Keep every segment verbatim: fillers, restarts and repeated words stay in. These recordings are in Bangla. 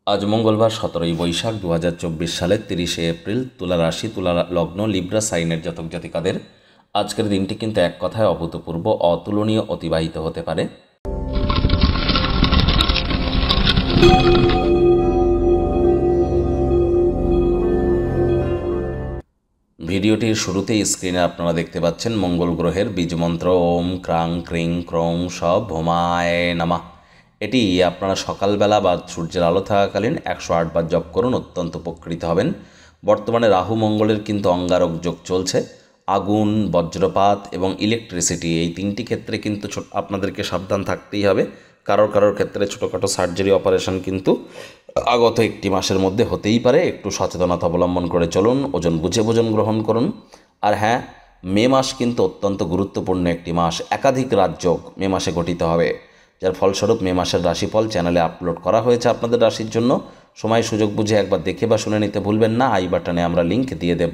আজ মঙ্গলবার সতেরোই বৈশাখ দু হাজার চব্বিশ সালের তিরিশে এপ্রিল। তুলা রাশি, তুলা লগ্ন, লিব্রা সাইনের জাতক জাতিকাদের আজকের দিনটি কিন্তু এক কথায় অভূতপূর্ব, অতুলনীয় অতিবাহিত হতে পারে। ভিডিওটির শুরুতেই স্ক্রিনে আপনারা দেখতে পাচ্ছেন মঙ্গল গ্রহের বীজমন্ত্র ওম ক্রাং ক্রিং ক্রং স ভোমায় নামা। এটি আপনারা সকালবেলা বা সূর্যের আলো থাকাকালীন একশো আট বার জপ করুন, অত্যন্ত উপকৃত হবেন। বর্তমানে রাহু মঙ্গলের কিন্তু অঙ্গারক যোগ চলছে। আগুন, বজ্রপাত এবং ইলেকট্রিসিটি এই তিনটি ক্ষেত্রে কিন্তু আপনাদেরকে সাবধান থাকতেই হবে। কারোর কারোর ক্ষেত্রে ছোটোখাটো সার্জারি অপারেশন কিন্তু আগত একটি মাসের মধ্যে হতেই পারে। একটু সচেতনতা অবলম্বন করে চলুন, ওজন বুঝে ভোজন গ্রহণ করুন। আর হ্যাঁ, মে মাস কিন্তু অত্যন্ত গুরুত্বপূর্ণ একটি মাস। একাধিক রাজযোগ মে মাসে গঠিত হবে, যার ফলস্বরূপ মে মাসের রাশিফল চ্যানেলে আপলোড করা হয়েছে আপনাদের রাশির জন্য। সময় সুযোগ বুঝে একবার দেখে বা শুনে নিতে ভুলবেন না। আই বাটনে আমরা লিঙ্ক দিয়ে দেব।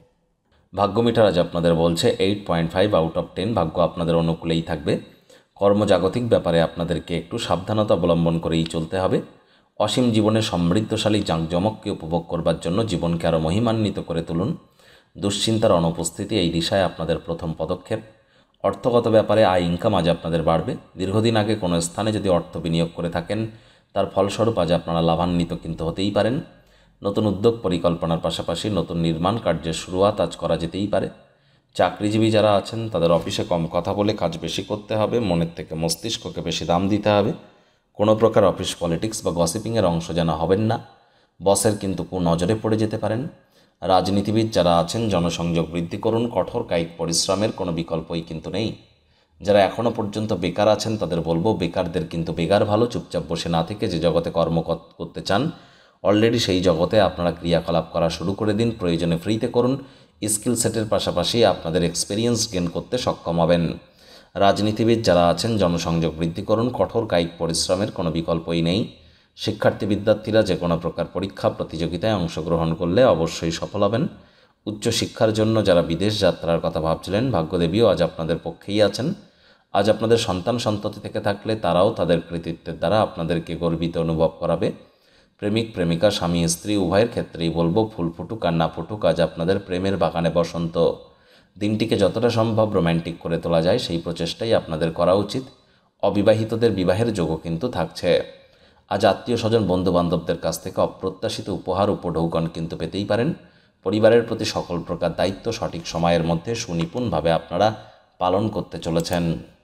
ভাগ্যমিটার আজ আপনাদের বলছে eight point five out of ten. ভাগ্য আপনাদের অনুকূলেই থাকবে। কর্মজাগতিক ব্যাপারে আপনাদেরকে একটু সাবধানতা অবলম্বন করেই চলতে হবে। অসীম জীবনের সমৃদ্ধশালী জাঁকজমককে উপভোগ করবার জন্য জীবনকে আরও মহিমান্বিত করে তুলুন। দুশ্চিন্তার অনুপস্থিতি এই দিশায় আপনাদের প্রথম পদক্ষেপ। অর্থগত ব্যাপারে আয় ইনকাম আজ আপনাদের বাড়বে। দীর্ঘদিন আগে কোনো স্থানে যদি অর্থ বিনিয়োগ করে থাকেন, তার ফলস্বরূপ আজ আপনারা লাভান্বিত কিন্তু হতেই পারেন। নতুন উদ্যোগ পরিকল্পনার পাশাপাশি নতুন নির্মাণ কার্যের শুরুয়াত আজ করা যেতেই পারে। চাকরিজীবী যারা আছেন তাদের অফিসে কম কথা বলে কাজ বেশি করতে হবে। মনের থেকে মস্তিষ্ককে বেশি দাম দিতে হবে। কোনো প্রকার অফিস পলিটিক্স বা গসিপিংয়ের অংশ যেন হবেন না। বসের কিন্তু কুনজরে পড়ে যেতে পারেন। রাজনীতিবিদ যারা আছেন জনসংযোগ বৃদ্ধি করুন। কঠোর কায়িক পরিশ্রমের কোনো বিকল্পই কিন্তু নেই। যারা এখনও পর্যন্ত বেকার আছেন তাদের বলবো, বেকারদের কিন্তু বেকার ভালো। চুপচাপ বসে না থেকে যে জগতে কর্ম করতে চান অলরেডি সেই জগতে আপনারা ক্রিয়াকলাপ করা শুরু করে দিন। প্রয়োজনে ফ্রিতে করুন। স্কিল সেটের পাশাপাশি আপনাদের এক্সপিরিয়েন্স গেন করতে সক্ষম হবেন। রাজনীতিবিদ যারা আছেন জনসংযোগ বৃদ্ধি করুন। কঠোর কায়িক পরিশ্রমের কোনো বিকল্পই নেই। শিক্ষার্থী বিদ্যার্থীরা যে কোনো প্রকার পরীক্ষা প্রতিযোগিতায় অংশগ্রহণ করলে অবশ্যই সফল হবেন। উচ্চশিক্ষার জন্য যারা বিদেশ যাত্রার কথা ভাবছিলেন, ভাগ্যদেবীও আজ আপনাদের পক্ষেই আছেন। আজ আপনাদের সন্তান সন্ততি থেকে থাকলে তারাও তাদের কৃতিত্বের দ্বারা আপনাদেরকে গর্বিত অনুভব করাবে। প্রেমিক প্রেমিকা, স্বামী স্ত্রী উভয়ের ক্ষেত্রেই বলবো, ফুল ফুটুক আর না ফুটুক, আজ আপনাদের প্রেমের বাগানে বসন্ত। দিনটিকে যতটা সম্ভব রোম্যান্টিক করে তোলা যায় সেই প্রচেষ্টাই আপনাদের করা উচিত। অবিবাহিতদের বিবাহের যোগও কিন্তু থাকছে। আজ আত্মীয় স্বজন বন্ধুবান্ধবদের কাছ থেকে অপ্রত্যাশিত উপহার উপঢৌকন কিন্তু পেতেই পারেন। পরিবারের প্রতি সকল প্রকার দায়িত্ব সঠিক সময়ের মধ্যে সুনিপুণভাবে আপনারা পালন করতে চলেছেন।